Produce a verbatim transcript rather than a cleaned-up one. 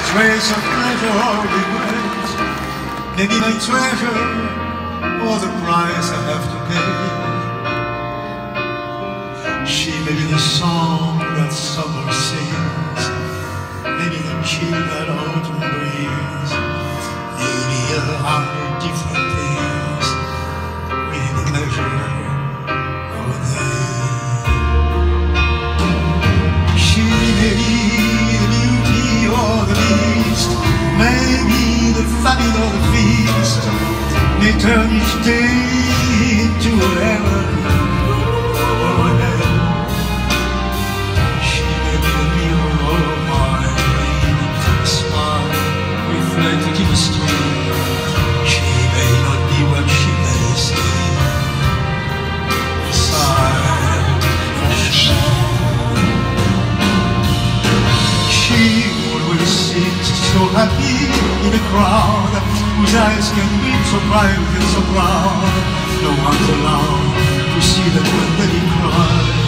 trace of pleasure or regret, maybe my treasure or the price I have to pay. She may be the song that summer sings, maybe the chill that autumn brings, maybe a hundred different things within the measure of a day. She may be the beauty or the beast, maybe the famine or the feast, may turn each day into heaven or hell. She may be the mirror of my brain, a smile reflected in a stream. She may not be what she may say, a sigh from a shame. She always seems so happy in a crowd whose eyes can be so bright and so proud. No one's allowed to see that when they cry.